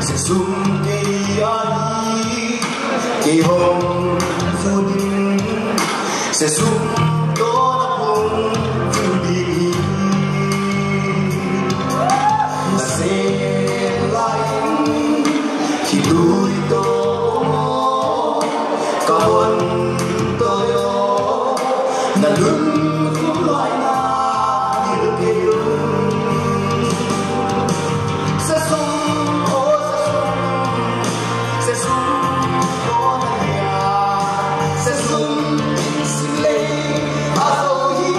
sẽ dùng kỳ ai kỳ hồng phun sẽ dùng đó là hồng phun đi là sẽ lại khi tôi cả buồn tôi là đứng không lại na như kia sẽ sống sẽ sống có nhà sẽ sống xin lấy áo hi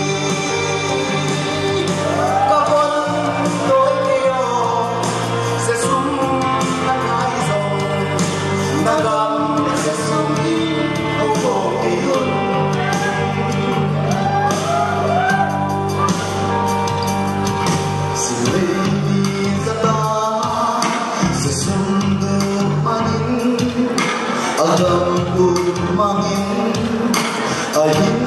cả buồn tôi kia sẽ sống nắng hai dòng nắng gấm sẽ sống đi không có kia Adam pun mangin